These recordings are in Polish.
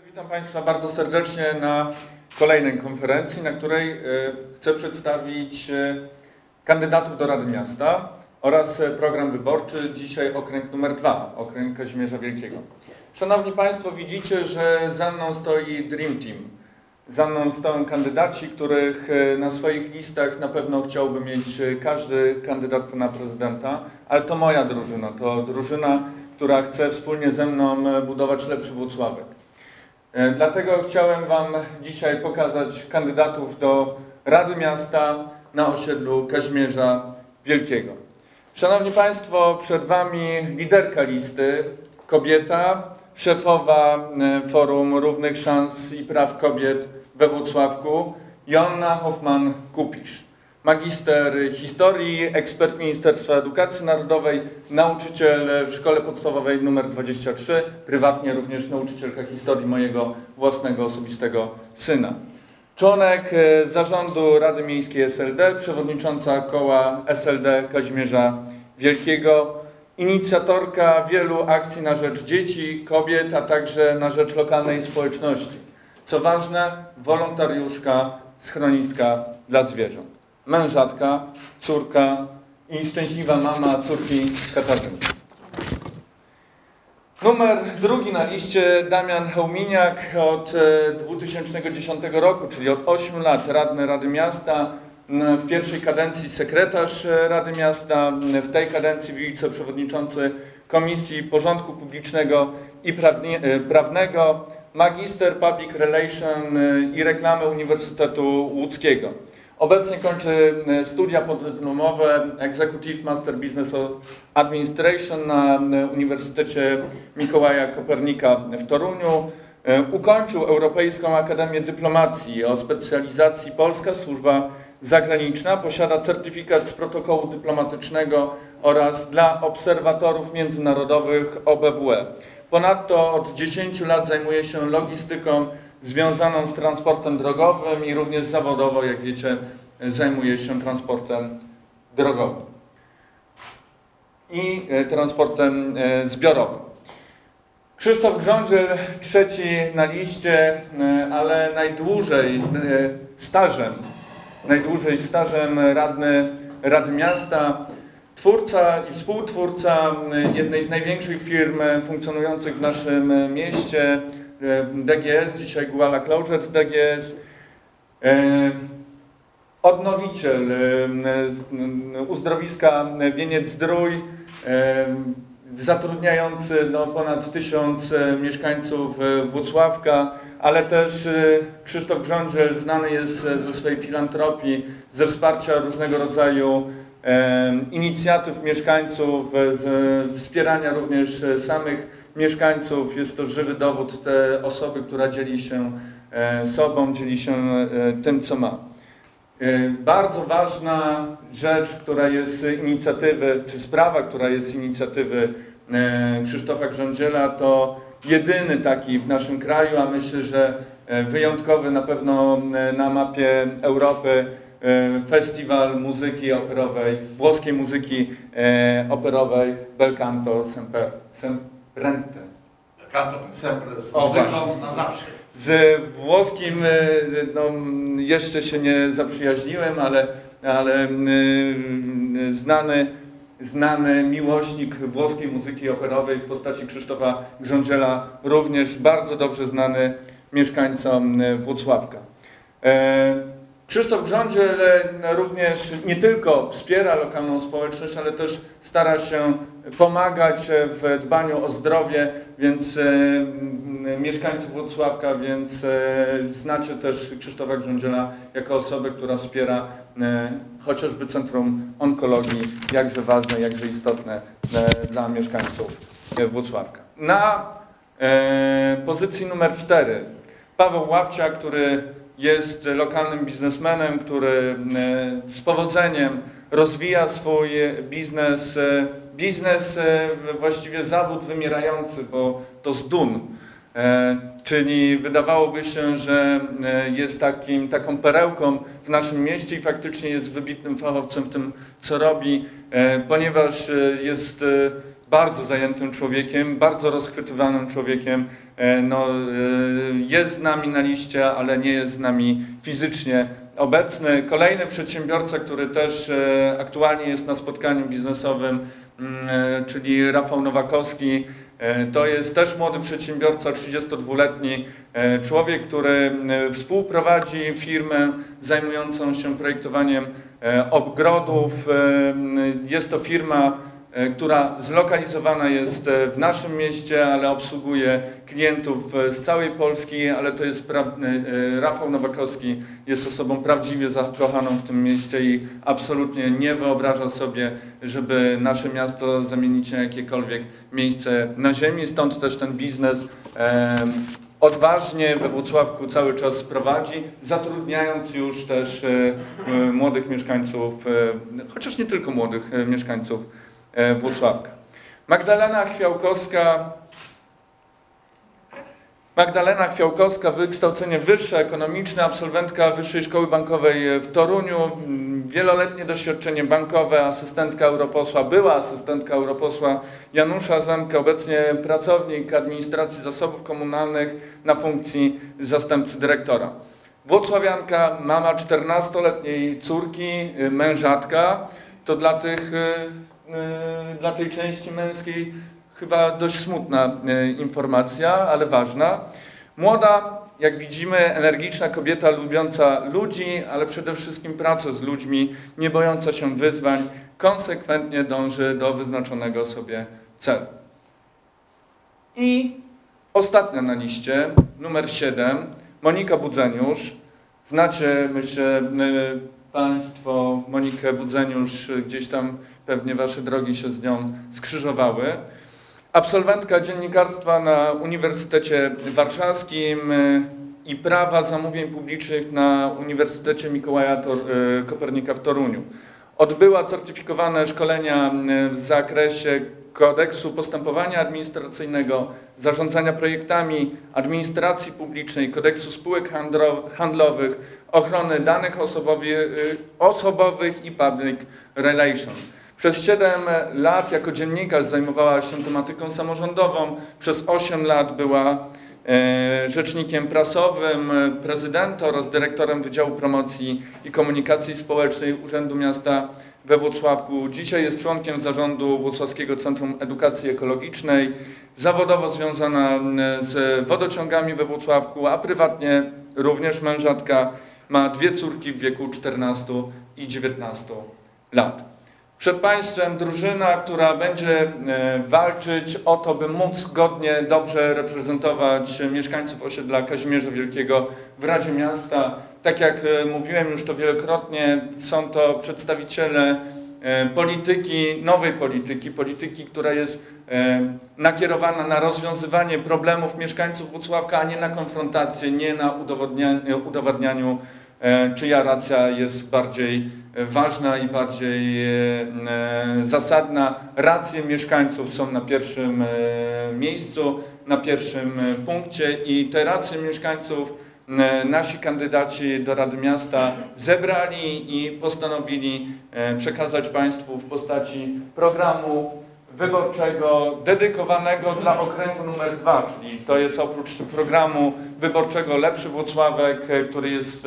Witam Państwa bardzo serdecznie na kolejnej konferencji, na której chcę przedstawić kandydatów do Rady Miasta oraz program wyborczy. Dzisiaj okręg numer 2, okręg Kazimierza Wielkiego. Szanowni Państwo, widzicie, że za mną stoi Dream Team. Za mną stoją kandydaci, których na swoich listach na pewno chciałby mieć każdy kandydat na prezydenta, ale to moja drużyna, to drużyna, która chce wspólnie ze mną budować lepszy Włocławek. Dlatego chciałem Wam dzisiaj pokazać kandydatów do Rady Miasta na osiedlu Kazimierza Wielkiego. Szanowni Państwo, przed Wami liderka listy, kobieta, szefowa Forum Równych Szans i Praw Kobiet we Włocławku, Joanna Hoffman-Kupisz. Magister historii, ekspert Ministerstwa Edukacji Narodowej, nauczyciel w Szkole Podstawowej nr 23, prywatnie również nauczycielka historii mojego własnego, osobistego syna. Członek zarządu Rady Miejskiej SLD, przewodnicząca koła SLD Kazimierza Wielkiego, inicjatorka wielu akcji na rzecz dzieci, kobiet, a także na rzecz lokalnej społeczności. Co ważne, wolontariuszka schroniska dla zwierząt. Mężatka, córka i szczęśliwa mama córki Katarzynki. Numer drugi na liście Damian Chełminiak, od 2010 roku, czyli od 8 lat radny Rady Miasta, w pierwszej kadencji sekretarz Rady Miasta, w tej kadencji wiceprzewodniczący Komisji Porządku Publicznego i Prawnego, magister Public Relation i Reklamy Uniwersytetu Łódzkiego. Obecnie kończy studia podyplomowe Executive Master Business Administration na Uniwersytecie Mikołaja Kopernika w Toruniu. Ukończył Europejską Akademię Dyplomacji o specjalizacji Polska Służba Zagraniczna. Posiada certyfikat z protokołu dyplomatycznego oraz dla obserwatorów międzynarodowych OBWE. Ponadto od 10 lat zajmuje się logistyką związaną z transportem drogowym i również zawodowo, jak wiecie, zajmuje się transportem drogowym i transportem zbiorowym. Krzysztof Grządziel, trzeci na liście, ale najdłużej stażem radny Rady Miasta, twórca i współtwórca jednej z największych firm funkcjonujących w naszym mieście, DGS, dzisiaj Guala Closure DGS, odnowiciel uzdrowiska Wieniec-Zdrój, zatrudniający ponad 1000 mieszkańców Włocławka, ale też Krzysztof Grządziel znany jest ze swojej filantropii, ze wsparcia różnego rodzaju inicjatyw mieszkańców, z wspierania również samych mieszkańców. Jest to żywy dowód tej osoby, która dzieli się sobą, dzieli się tym, co ma. Bardzo ważna rzecz, która jest z inicjatywy, czy sprawa, która jest z inicjatywy Krzysztofa Grządziela, to jedyny taki w naszym kraju, a myślę, że wyjątkowy na pewno na mapie Europy, festiwal muzyki operowej, włoskiej muzyki operowej Bel Canto Semprente. Canto Sempre, z muzyką na zawsze. Z włoskim jeszcze się nie zaprzyjaźniłem, ale znany miłośnik włoskiej muzyki operowej w postaci Krzysztofa Grządziela, również bardzo dobrze znany mieszkańcom Włocławka. Krzysztof Grządziel również nie tylko wspiera lokalną społeczność, ale też stara się pomagać w dbaniu o zdrowie, więc mieszkańców Włocławka, więc znacie też Krzysztofa Grządziela jako osobę, która wspiera chociażby Centrum Onkologii, jakże ważne, jakże istotne dla mieszkańców Włocławka. Na pozycji numer 4 Paweł Łapcia, który jest lokalnym biznesmenem, który z powodzeniem rozwija swój biznes, właściwie zawód wymierający, bo to z dun. Czyli wydawałoby się, że jest taką perełką w naszym mieście i faktycznie jest wybitnym fachowcem w tym, co robi, ponieważ jest bardzo zajętym człowiekiem, bardzo rozchwytywanym człowiekiem. Jest z nami na liście, ale nie jest z nami fizycznie obecny. Kolejny przedsiębiorca, który też aktualnie jest na spotkaniu biznesowym, czyli Rafał Nowakowski. To jest też młody przedsiębiorca, 32-letni człowiek, który współprowadzi firmę zajmującą się projektowaniem ogrodów. Jest to firma, która zlokalizowana jest w naszym mieście, ale obsługuje klientów z całej Polski, ale to jest Rafał Nowakowski jest osobą prawdziwie zakochaną w tym mieście i absolutnie nie wyobraża sobie, żeby nasze miasto zamienić na jakiekolwiek miejsce na ziemi, stąd też ten biznes odważnie we Włocławku cały czas prowadzi, zatrudniając już też młodych mieszkańców, chociaż nie tylko młodych mieszkańców Włocławka. Magdalena Chwiałkowska, wykształcenie wyższe, ekonomiczne, absolwentka Wyższej Szkoły Bankowej w Toruniu, wieloletnie doświadczenie bankowe, asystentka europosła, była asystentka europosła Janusza Zemka, obecnie pracownik administracji zasobów komunalnych na funkcji zastępcy dyrektora. Włocławianka, mama 14-letniej córki, mężatka, to dla tej części męskiej chyba dość smutna informacja, ale ważna. Młoda, jak widzimy, energiczna kobieta, lubiąca ludzi, ale przede wszystkim pracę z ludźmi, nie bojąca się wyzwań, konsekwentnie dąży do wyznaczonego sobie celu. I ostatnia na liście, numer 7, Monika Budzeniusz. Znacie, myślę, Państwo Monikę Budzeniusz, gdzieś tam pewnie Wasze drogi się z nią skrzyżowały. Absolwentka dziennikarstwa na Uniwersytecie Warszawskim i prawa zamówień publicznych na Uniwersytecie Mikołaja Kopernika w Toruniu. Odbyła certyfikowane szkolenia w zakresie kodeksu postępowania administracyjnego, zarządzania projektami, administracji publicznej, kodeksu spółek handlowych, ochrony danych osobowych i public relations. Przez 7 lat jako dziennikarz zajmowała się tematyką samorządową, przez 8 lat była rzecznikiem prasowym prezydenta oraz dyrektorem Wydziału Promocji i Komunikacji Społecznej Urzędu Miasta we Włocławku. Dzisiaj jest członkiem zarządu Włocławskiego Centrum Edukacji Ekologicznej, zawodowo związana z wodociągami we Włocławku, a prywatnie również mężatka, ma 2 córki w wieku 14 i 19 lat. Przed Państwem drużyna, która będzie walczyć o to, by móc godnie, dobrze reprezentować mieszkańców osiedla Kazimierza Wielkiego w Radzie Miasta. Tak jak mówiłem już to wielokrotnie, są to przedstawiciele polityki, nowej polityki, która jest nakierowana na rozwiązywanie problemów mieszkańców Włocławka, a nie na konfrontację, nie na udowadnianiu, czyja racja jest bardziej ważna i bardziej zasadna. Racje mieszkańców są na pierwszym miejscu, na pierwszym punkcie i te racje mieszkańców nasi kandydaci do Rady Miasta zebrali i postanowili przekazać Państwu w postaci programu wyborczego dedykowanego dla okręgu numer 2, czyli to jest oprócz programu wyborczego Lepszy Włocławek, który jest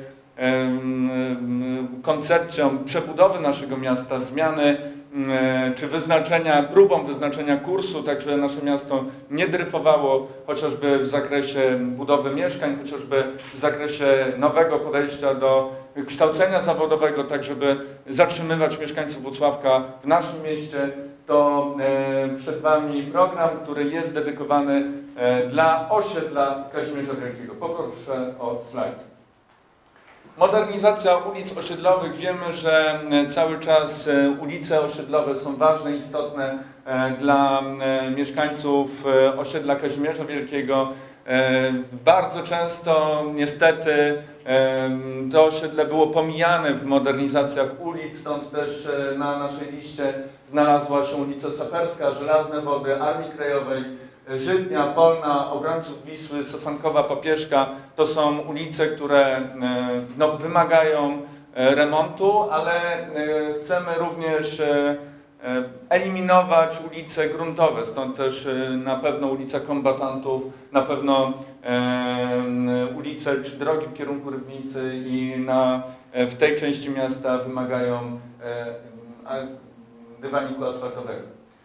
koncepcją przebudowy naszego miasta, zmiany czy próbą wyznaczenia kursu, tak żeby nasze miasto nie dryfowało chociażby w zakresie budowy mieszkań, chociażby w zakresie nowego podejścia do kształcenia zawodowego, tak żeby zatrzymywać mieszkańców Włocławka w naszym mieście. To przed Wami program, który jest dedykowany dla osiedla Kazimierza Wielkiego. Poproszę o slajd. Modernizacja ulic osiedlowych. Wiemy, że cały czas ulice osiedlowe są ważne, istotne dla mieszkańców osiedla Kazimierza Wielkiego. Bardzo często niestety to osiedle było pomijane w modernizacjach ulic, stąd też na naszej liście znalazła się ulica Saperska, Żelazne Wody, Armii Krajowej, Żydnia, Polna, Obrońców Wisły, Sosankowa, Papieszka. To są ulice, które wymagają remontu, ale chcemy również eliminować ulice gruntowe, stąd też na pewno ulica Kombatantów, na pewno ulice czy drogi w kierunku Rybnicy i w tej części miasta wymagają dywaniku asfaltowego.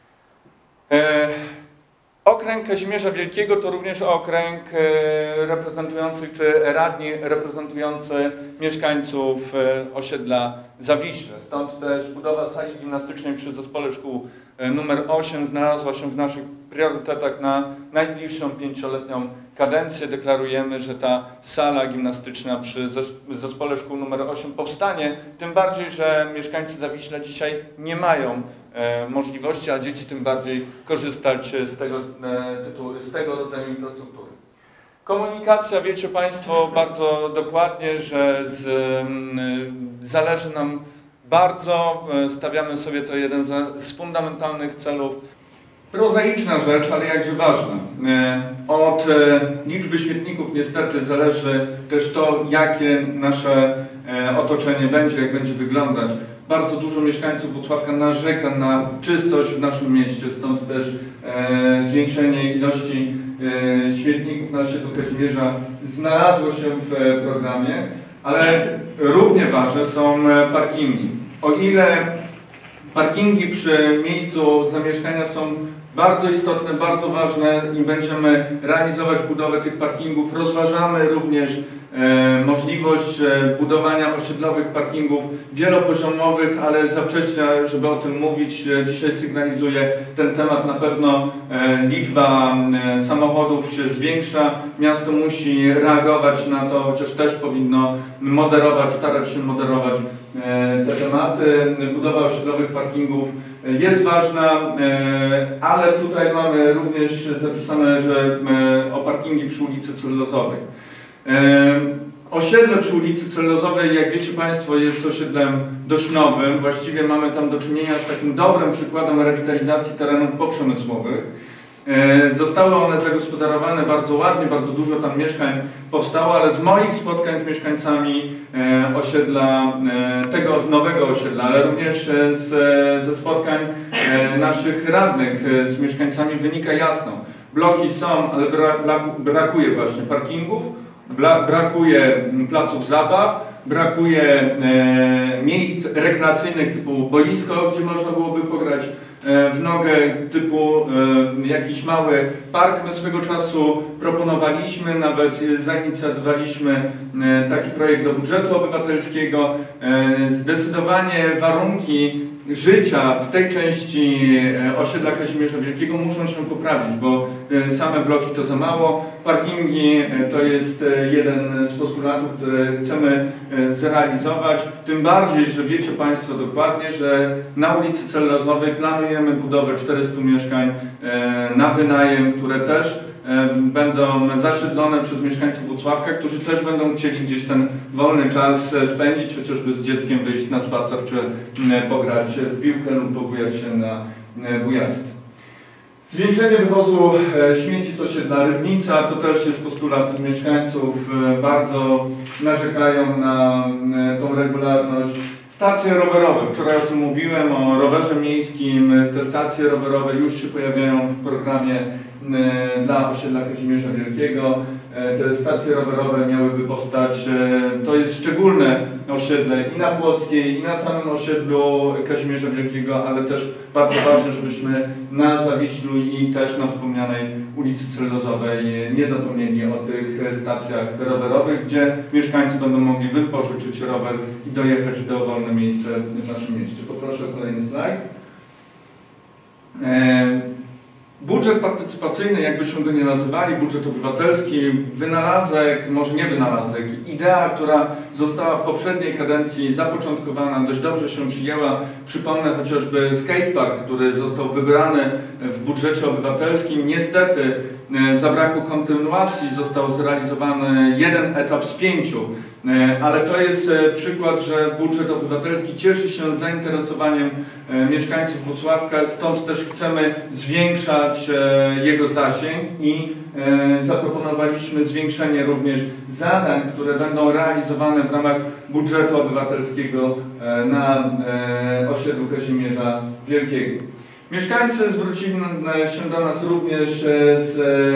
Okręg Kazimierza Wielkiego to również okręg reprezentujący, czy radni reprezentujący mieszkańców osiedla Zawiśle. Stąd też budowa sali gimnastycznej przy Zespole Szkół nr 8 znalazła się w naszych priorytetach na najbliższą 5-letnią kadencję. Deklarujemy, że ta sala gimnastyczna przy Zespole Szkół nr 8 powstanie, tym bardziej, że mieszkańcy Zawiśla dzisiaj nie mają możliwości, a dzieci tym bardziej korzystać z tego rodzaju infrastruktury. Komunikacja, wiecie Państwo bardzo dokładnie, że zależy nam bardzo, stawiamy sobie to jeden z fundamentalnych celów. Prozaiczna rzecz, ale jakże ważna. Od liczby śmietników niestety zależy też to, jakie nasze otoczenie będzie, jak będzie wyglądać. Bardzo dużo mieszkańców Włocławka narzeka na czystość w naszym mieście, stąd też zwiększenie ilości śmietników na osiedlu Kazimierza znalazło się w programie, ale równie ważne są parkingi. O ile parkingi przy miejscu zamieszkania są bardzo istotne, bardzo ważne i będziemy realizować budowę tych parkingów, rozważamy również możliwość budowania osiedlowych parkingów wielopoziomowych, ale za wcześnie, żeby o tym mówić. Dzisiaj sygnalizuję ten temat. Na pewno liczba samochodów się zwiększa. Miasto musi reagować na to, chociaż też powinno moderować, starać się moderować te tematy. Budowa osiedlowych parkingów jest ważna, ale tutaj mamy również zapisane, że o parkingi przy ulicy Celulozowej. Osiedle przy ulicy Celulozowej, jak wiecie Państwo, jest osiedlem dość nowym. Właściwie mamy tam do czynienia z takim dobrym przykładem rewitalizacji terenów poprzemysłowych. Zostały one zagospodarowane bardzo ładnie, bardzo dużo tam mieszkań powstało, ale z moich spotkań z mieszkańcami osiedla, tego nowego osiedla, ale również ze spotkań naszych radnych z mieszkańcami wynika jasno. Bloki są, ale brakuje właśnie parkingów, brakuje placów zabaw, brakuje miejsc rekreacyjnych typu boisko, gdzie można byłoby pograć w nogę, typu jakiś mały park. My swego czasu proponowaliśmy, nawet zainicjowaliśmy taki projekt do budżetu obywatelskiego. Zdecydowanie warunki życia w tej części osiedla Kazimierza Wielkiego muszą się poprawić, bo same bloki to za mało. Parkingi to jest jeden z postulatów, które chcemy zrealizować. Tym bardziej, że wiecie Państwo dokładnie, że na ulicy Celulozowej planujemy budowę 400 mieszkań na wynajem, które też będą zasiedlone przez mieszkańców Włocławka, którzy też będą chcieli gdzieś ten wolny czas spędzić, chociażby z dzieckiem wyjść na spacer, czy pograć w piłkę lub pobujać się na bujaczce. Zwiększenie wywozu śmieci z osiedla Rybnica to też jest postulat mieszkańców. Bardzo narzekają na tą regularność. Stacje rowerowe. Wczoraj o tym mówiłem, o rowerze miejskim. Te stacje rowerowe już się pojawiają w programie dla osiedla Kazimierza Wielkiego. Te stacje rowerowe miałyby powstać, to jest szczególne osiedle i na Płockiej, i na samym osiedlu Kazimierza Wielkiego, ale też bardzo ważne, żebyśmy na Zawiślu i też na wspomnianej ulicy Celulozowej nie zapomnieli o tych stacjach rowerowych, gdzie mieszkańcy będą mogli wypożyczyć rower i dojechać w dowolne miejsce w naszym mieście. Poproszę o kolejny slajd. Budżet partycypacyjny, jakbyśmy go nie nazywali, budżet obywatelski, wynalazek, może nie wynalazek, idea, która została w poprzedniej kadencji zapoczątkowana, dość dobrze się przyjęła. Przypomnę chociażby skatepark, który został wybrany w budżecie obywatelskim. Niestety zabrakło kontynuacji, został zrealizowany jeden etap z 5. Ale to jest przykład, że budżet obywatelski cieszy się zainteresowaniem mieszkańców Włocławka, stąd też chcemy zwiększać jego zasięg i zaproponowaliśmy zwiększenie również zadań, które będą realizowane w ramach budżetu obywatelskiego na osiedlu Kazimierza Wielkiego. Mieszkańcy zwrócili się do nas również z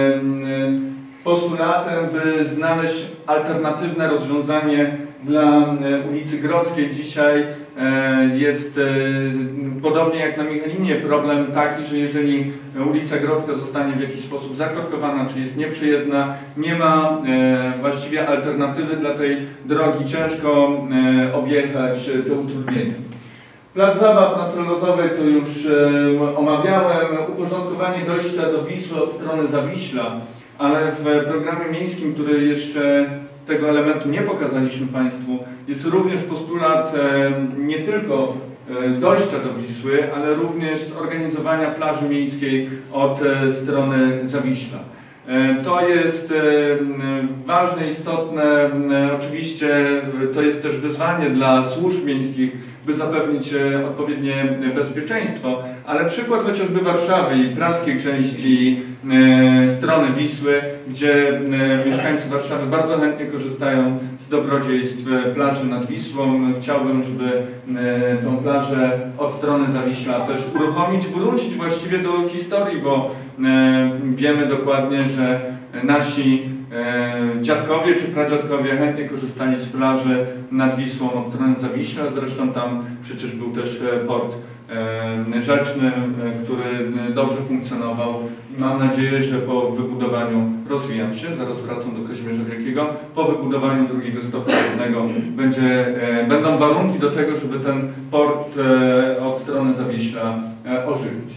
postulatem, by znaleźć alternatywne rozwiązanie dla ulicy Grodzkiej. Dzisiaj jest podobnie jak na Michelinie problem taki, że jeżeli ulica Grodzka zostanie w jakiś sposób zakorkowana, czy jest nieprzejezdna, nie ma właściwie alternatywy dla tej drogi, ciężko objechać te utrudnienia. Plac zabaw na Celozowej to już omawiałem, uporządkowanie dojścia do Wisły od strony Zawiśla, ale w programie miejskim, który jeszcze tego elementu nie pokazaliśmy Państwu, jest również postulat nie tylko dojścia do Wisły, ale również zorganizowania plaży miejskiej od strony Zawiśla. To jest ważne, istotne, oczywiście to jest też wyzwanie dla służb miejskich, by zapewnić odpowiednie bezpieczeństwo, ale przykład chociażby Warszawy i praskiej części strony Wisły, gdzie mieszkańcy Warszawy bardzo chętnie korzystają z dobrodziejstw plaży nad Wisłą. Chciałbym, żeby tą plażę od strony Zawiśla też uruchomić, wrócić właściwie do historii, bo wiemy dokładnie, że nasi dziadkowie czy pradziadkowie chętnie korzystali z plaży nad Wisłą od strony Zawiśla, zresztą tam przecież był też port rzeczny, który dobrze funkcjonował i mam nadzieję, że po wybudowaniu, rozwijam się, zaraz wracam do Kazimierza Wielkiego, po wybudowaniu drugiego stopnia wodnego będą warunki do tego, żeby ten port od strony Zawiśla ożywić.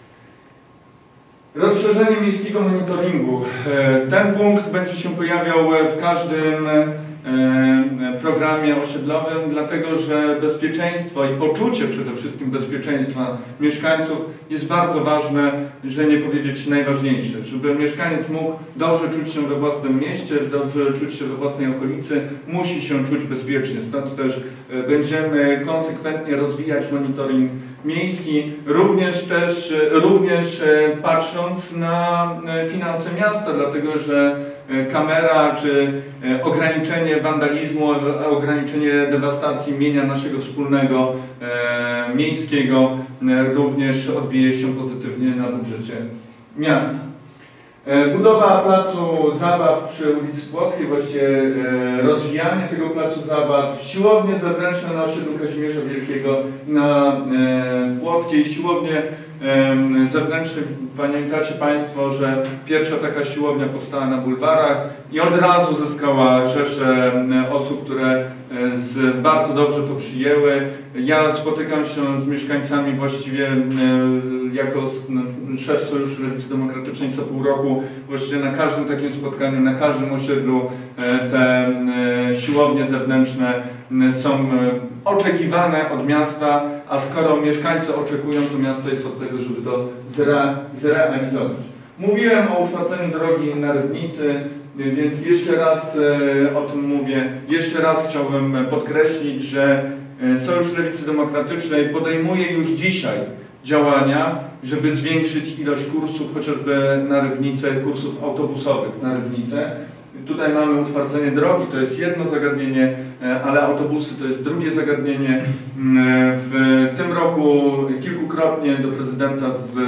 Rozszerzenie miejskiego monitoringu. Ten punkt będzie się pojawiał w każdym programie osiedlowym, dlatego że bezpieczeństwo i poczucie przede wszystkim bezpieczeństwa mieszkańców jest bardzo ważne, że nie powiedzieć najważniejsze. Żeby mieszkaniec mógł dobrze czuć się we własnym mieście, dobrze czuć się we własnej okolicy, musi się czuć bezpiecznie. Stąd też będziemy konsekwentnie rozwijać monitoring miejski, również patrząc na finanse miasta, dlatego że kamera czy ograniczenie wandalizmu, ograniczenie dewastacji mienia naszego wspólnego miejskiego również odbije się pozytywnie na budżecie miasta. Budowa placu zabaw przy ulicy Płockiej, właściwie rozwijanie tego placu zabaw, siłownie zewnętrzne na osiedlu Kazimierza Wielkiego na Płockiej, siłownie zewnętrzne, pamiętacie Państwo, że pierwsza taka siłownia powstała na bulwarach i od razu zyskała rzeszę osób, które bardzo dobrze to przyjęły. Ja spotykam się z mieszkańcami właściwie jako szef Sojuszu Lewicy Demokratycznej co pół roku, właściwie na każdym takim spotkaniu, na każdym osiedlu te siłownie zewnętrzne są oczekiwane od miasta, a skoro mieszkańcy oczekują, to miasto jest od tego, żeby to zrealizować. Mówiłem o utwardzeniu drogi na Rybnicy, więc jeszcze raz o tym mówię. Jeszcze raz chciałbym podkreślić, że Sojusz Lewicy Demokratycznej podejmuje już dzisiaj działania, żeby zwiększyć ilość kursów, chociażby na Rybnicę, kursów autobusowych na Rybnicę. Tutaj mamy utwardzenie drogi, to jest jedno zagadnienie, ale autobusy to jest drugie zagadnienie. W tym roku kilkukrotnie do prezydenta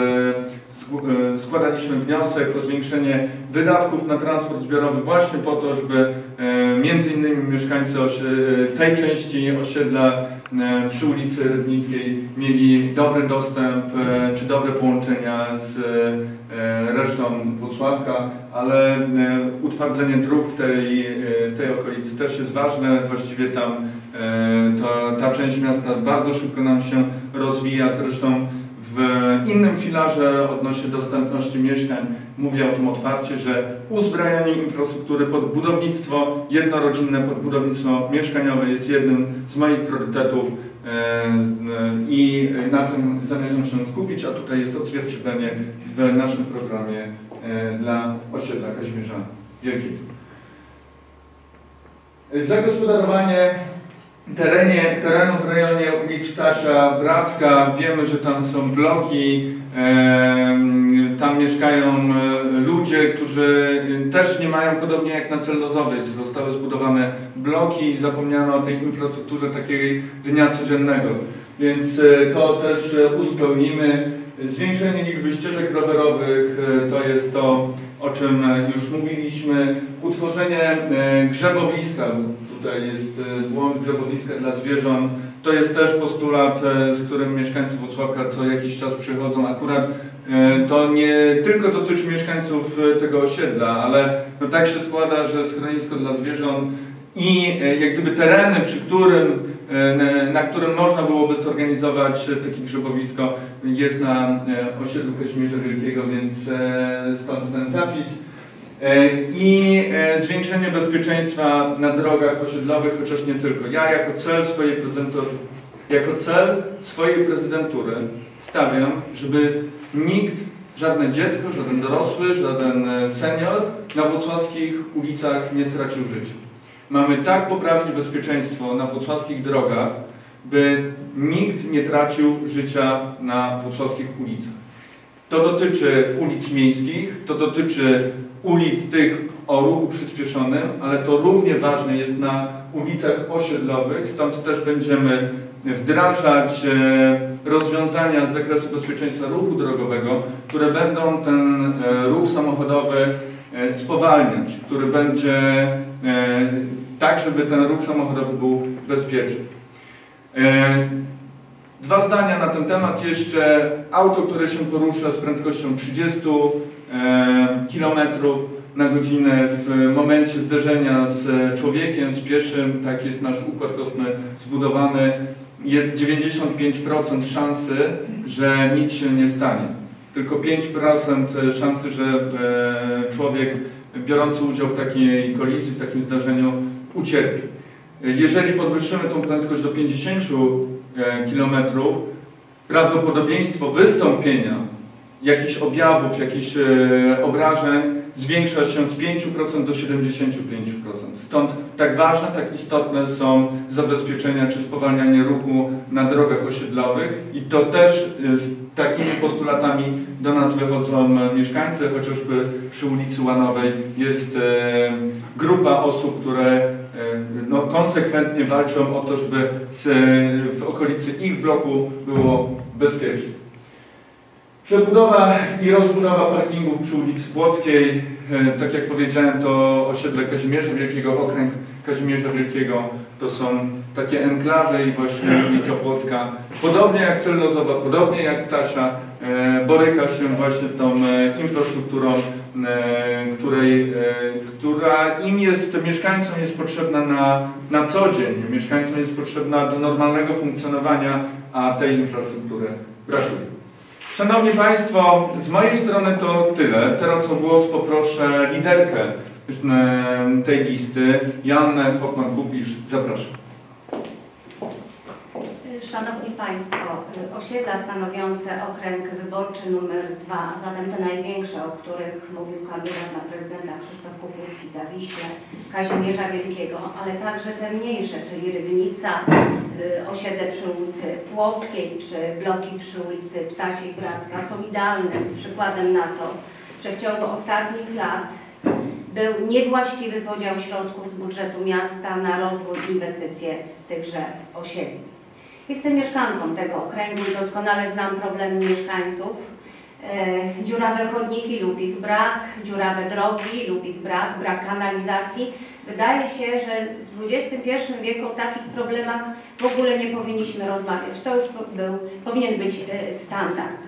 składaliśmy wniosek o zwiększenie wydatków na transport zbiorowy właśnie po to, żeby między innymi mieszkańcy tej części osiedla przy ulicy Rybnickiej mieli dobry dostęp czy dobre połączenia z resztą Włocławka, ale utwardzenie dróg w tej okolicy też jest ważne. Właściwie tam ta część miasta bardzo szybko nam się rozwija. Zresztą w innym filarze odnośnie dostępności mieszkań mówię o tym otwarcie, że uzbrajanie infrastruktury pod budownictwo jednorodzinne, pod budownictwo mieszkaniowe jest jednym z moich priorytetów i na tym zamierzam się skupić, a tutaj jest odzwierciedlenie w naszym programie dla osiedla Kazimierza Wielkiego. Zagospodarowanie terenów w rejonie ulic Ptasia, Bracka. Wiemy, że tam są bloki, tam mieszkają ludzie, którzy też nie mają, podobnie jak na Celnozowej, zostały zbudowane bloki i zapomniano o tej infrastrukturze takiej dnia codziennego. Więc to też uzupełnimy. Zwiększenie liczby ścieżek rowerowych to jest to, o czym już mówiliśmy. Utworzenie grzebowiska, tutaj jest błąd grzebowiska dla zwierząt. To jest też postulat, z którym mieszkańcy Włocławka co jakiś czas przychodzą. Akurat to nie tylko dotyczy mieszkańców tego osiedla, ale no tak się składa, że schronisko dla zwierząt i jak gdyby tereny, na którym można byłoby zorganizować takie grzebowisko, jest na osiedlu Kazimierza Wielkiego, więc stąd ten zapis. I zwiększenie bezpieczeństwa na drogach osiedlowych, chociaż nie tylko. Ja jako cel swojej prezydentury stawiam, żeby nikt, żadne dziecko, żaden dorosły, żaden senior na włocławskich ulicach nie stracił życia. Mamy tak poprawić bezpieczeństwo na włocławskich drogach, by nikt nie tracił życia na włocławskich ulicach. To dotyczy ulic miejskich, to dotyczy ulic tych o ruchu przyspieszonym, ale to równie ważne jest na ulicach osiedlowych, stąd też będziemy wdrażać rozwiązania z zakresu bezpieczeństwa ruchu drogowego, które będą ten ruch samochodowy spowalniać, który będzie tak, żeby ten ruch samochodowy był bezpieczny. Dwa zdania na ten temat jeszcze. Auto, które się porusza z prędkością 30 km na godzinę w momencie zderzenia z człowiekiem, z pieszym, tak jest nasz układ kostny zbudowany, jest 95% szansy, że nic się nie stanie. Tylko 5% szansy, że człowiek biorący udział w takiej kolizji, w takim zdarzeniu ucierpi. Jeżeli podwyższymy tą prędkość do 50 km, prawdopodobieństwo wystąpienia jakichś objawów, jakichś obrażeń zwiększa się z 5% do 75%. Stąd tak ważne, tak istotne są zabezpieczenia czy spowalnianie ruchu na drogach osiedlowych i to też z takimi postulatami do nas wychodzą mieszkańcy, chociażby przy ulicy Łanowej jest grupa osób, które no, konsekwentnie walczą o to, żeby w okolicy ich bloku było bezpiecznie. Przebudowa i rozbudowa parkingów przy ulicy Płockiej, tak jak powiedziałem, to osiedle Kazimierza Wielkiego, okręg Kazimierza Wielkiego, to są takie enklawy i właśnie ulica Płocka, podobnie jak Celnozowa, podobnie jak Ptasia, boryka się właśnie z tą infrastrukturą, która im jest, mieszkańcom jest potrzebna na co dzień, mieszkańcom jest potrzebna do normalnego funkcjonowania, a tej infrastruktury brakuje. Szanowni Państwo, z mojej strony to tyle. Teraz o głos poproszę liderkę tej listy, Joannę Hoffmann-Kupisz. Zapraszam. Szanowni Państwo, osiedla stanowiące okręg wyborczy numer 2, zatem te największe, o których mówił kandydat na prezydenta Krzysztof Kupiński-Zawiśnie, Kazimierza Wielkiego, ale także te mniejsze, czyli Rybnica, osiedle przy ulicy Płockiej czy bloki przy ulicy Ptasiej Bracka są idealnym przykładem na to, że w ciągu ostatnich lat był niewłaściwy podział środków z budżetu miasta na rozwój i inwestycje tychże osiedli. Jestem mieszkanką tego okręgu i doskonale znam problemy mieszkańców. Dziurawe chodniki lub ich brak, dziurawe drogi lub ich brak, brak kanalizacji. Wydaje się, że w XXI wieku o takich problemach w ogóle nie powinniśmy rozmawiać. To już powinien być standard.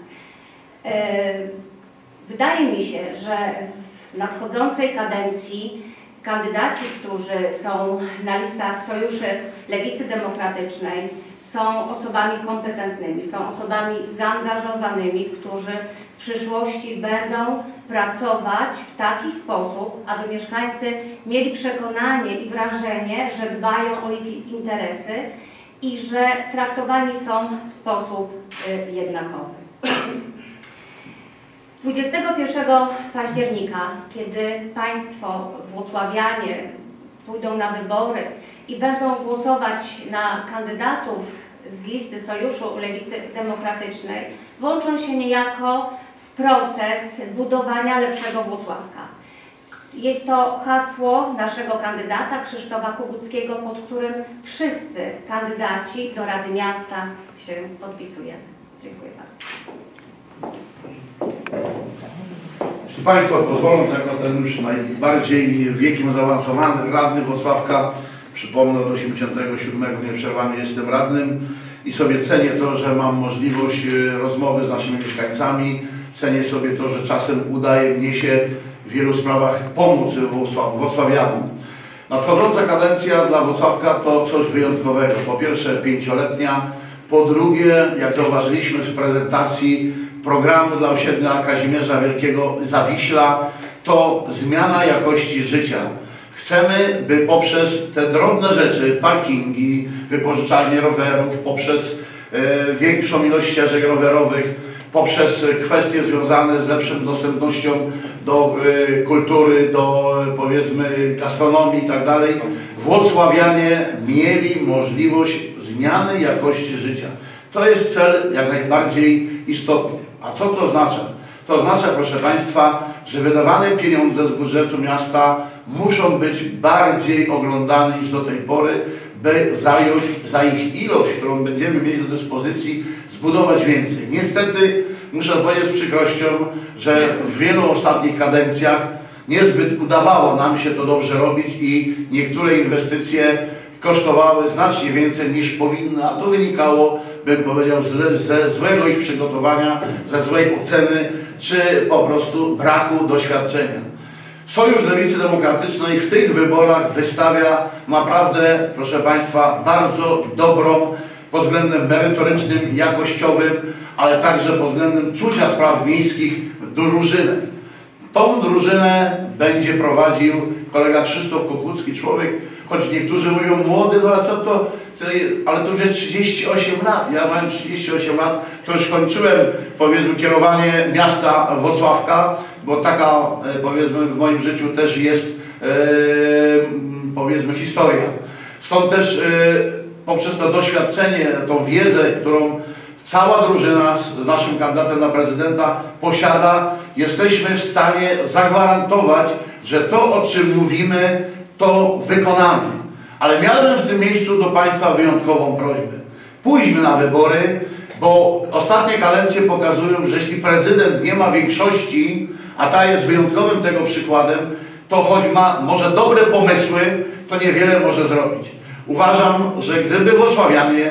Wydaje mi się, że w nadchodzącej kadencji kandydaci, którzy są na listach Sojuszy Lewicy Demokratycznej, są osobami kompetentnymi, są osobami zaangażowanymi, którzy w przyszłości będą pracować w taki sposób, aby mieszkańcy mieli przekonanie i wrażenie, że dbają o ich interesy i że traktowani są w sposób jednakowy. 21 października, kiedy Państwo włocławianie, pójdą na wybory i będą głosować na kandydatów z listy Sojuszu Lewicy Demokratycznej, włączą się niejako w proces budowania lepszego Włocławka. Jest to hasło naszego kandydata Krzysztofa Kukuckiego, pod którym wszyscy kandydaci do Rady Miasta się podpisujemy. Dziękuję bardzo. Jeśli Państwo pozwolą, to jako ten już najbardziej wiekiem zaawansowany radny Włocławka, przypomnę, od 87 nieprzerwanie jestem radnym i sobie cenię to, że mam możliwość rozmowy z naszymi mieszkańcami. Cenię sobie to, że czasem udaje mnie się w wielu sprawach pomóc włocławianom. Nadchodząca kadencja dla Włocławka to coś wyjątkowego. Po pierwsze 5-letnia, po drugie, jak zauważyliśmy w prezentacji programu dla osiedla Kazimierza Wielkiego Zawiśla, to zmiana jakości życia. Chcemy, by poprzez te drobne rzeczy, parkingi, wypożyczalnie rowerów, poprzez większą ilość ścieżek rowerowych, poprzez kwestie związane z lepszą dostępnością do kultury, do powiedzmy gastronomii i tak dalej, włocławianie mieli możliwość zmiany jakości życia. To jest cel jak najbardziej istotny. A co to oznacza? To oznacza, proszę Państwa, że wydawane pieniądze z budżetu miasta muszą być bardziej oglądane niż do tej pory, by za ich ilość, którą będziemy mieli do dyspozycji, zbudować więcej. Niestety muszę powiedzieć z przykrością, że w wielu ostatnich kadencjach niezbyt udawało nam się to dobrze robić i niektóre inwestycje kosztowały znacznie więcej niż powinny, a to wynikało, bym powiedział, ze złego ich przygotowania, ze złej oceny, czy po prostu braku doświadczenia. Sojusz Lewicy Demokratycznej w tych wyborach wystawia naprawdę, proszę Państwa, bardzo dobrą pod względem merytorycznym, jakościowym, ale także pod względem czucia spraw miejskich drużynę. Tą drużynę będzie prowadził kolega Krzysztof Kukucki, człowiek, choć niektórzy mówią młody, no ale co to, ale to już jest 38 lat. Ja mając 38 lat, to już kończyłem, powiedzmy, kierowanie miasta Włocławka, bo taka, powiedzmy, w moim życiu też jest, powiedzmy, historia. Stąd też poprzez to doświadczenie, tą wiedzę, którą cała drużyna z naszym kandydatem na prezydenta posiada, jesteśmy w stanie zagwarantować, że to, o czym mówimy, to wykonamy. Ale miałem w tym miejscu do Państwa wyjątkową prośbę. Pójdźmy na wybory, bo ostatnie kadencje pokazują, że jeśli prezydent nie ma większości, a ta jest wyjątkowym tego przykładem, to choć ma może dobre pomysły, to niewiele może zrobić. Uważam, że gdyby włocławianie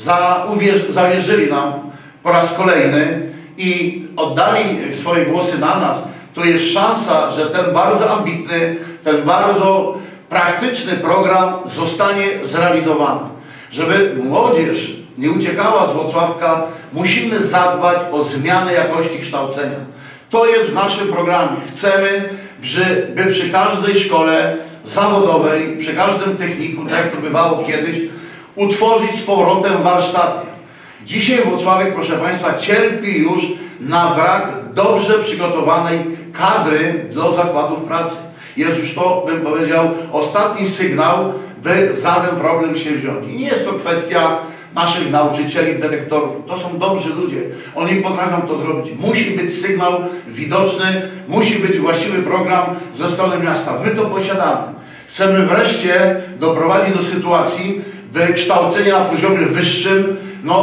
zawierzyli nam po raz kolejny i oddali swoje głosy na nas, to jest szansa, że ten bardzo ambitny, ten bardzo praktyczny program zostanie zrealizowany. Żeby młodzież nie uciekała z Włocławka, musimy zadbać o zmianę jakości kształcenia. To jest w naszym programie. Chcemy, by przy każdej szkole zawodowej, przy każdym technikum, tak jak to bywało kiedyś, utworzyć z powrotem warsztaty. Dzisiaj Włocławek, proszę Państwa, cierpi już na brak dobrze przygotowanej kadry do zakładów pracy. Jest już to, bym powiedział, ostatni sygnał, by za ten problem się wziąć. I nie jest to kwestia naszych nauczycieli, dyrektorów. To są dobrzy ludzie. Oni potrafią to zrobić. Musi być sygnał widoczny, musi być właściwy program ze strony miasta. My to posiadamy. Chcemy wreszcie doprowadzić do sytuacji, by kształcenie na poziomie wyższym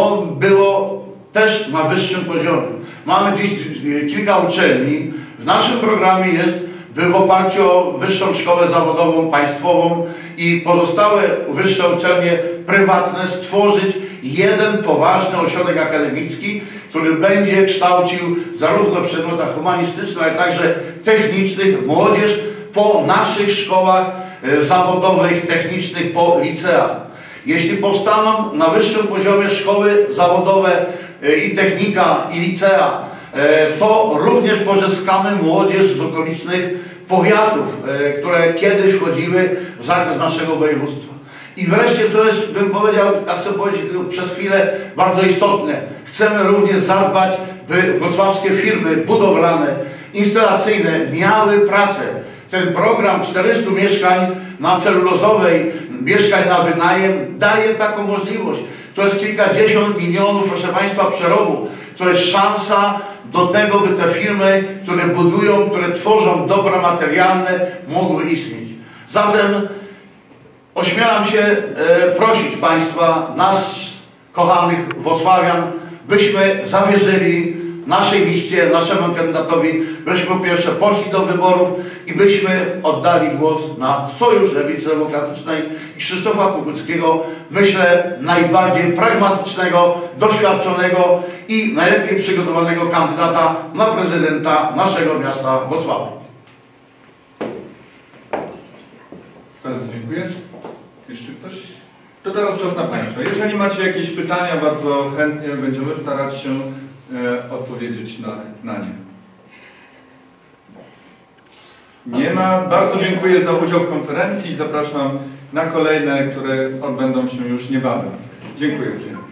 było też na wyższym poziomie. Mamy dziś kilka uczelni. W naszym programie jest, by w oparciu o Wyższą Szkołę Zawodową Państwową i pozostałe wyższe uczelnie prywatne stworzyć jeden poważny ośrodek akademicki, który będzie kształcił zarówno w przedmiotach humanistycznych, ale także technicznych młodzież po naszych szkołach zawodowych, technicznych, po liceach. Jeśli powstaną na wyższym poziomie szkoły zawodowe i technika, i licea, to również pozyskamy młodzież z okolicznych powiatów, które kiedyś wchodziły w zakres naszego województwa. I wreszcie, co jest, bym powiedział, ja chcę powiedzieć przez chwilę, bardzo istotne, chcemy również zadbać, by wrocławskie firmy budowlane, instalacyjne miały pracę. Ten program 400 mieszkań na celulozowej, mieszkań na wynajem daje taką możliwość. To jest kilkadziesiąt milionów, proszę Państwa, przerobu. To jest szansa do tego, by te firmy, które budują, które tworzą dobra materialne, mogły istnieć. Zatem ośmielam się prosić Państwa, nas, kochanych włocławian, byśmy zawierzyli naszej liście, naszemu kandydatowi, byśmy po pierwsze poszli do wyborów i byśmy oddali głos na Sojusz Lewicy Demokratycznej i Krzysztofa Kukuckiego, myślę, najbardziej pragmatycznego, doświadczonego i najlepiej przygotowanego kandydata na prezydenta naszego miasta Włocławia. Bardzo dziękuję. Jeszcze ktoś? To teraz czas na Państwa. Jeżeli macie jakieś pytania, bardzo chętnie będziemy starać się odpowiedzieć na nie. Nie ma. Bardzo dziękuję za udział w konferencji i zapraszam na kolejne, które odbędą się już niebawem. Dziękuję uprzejmie.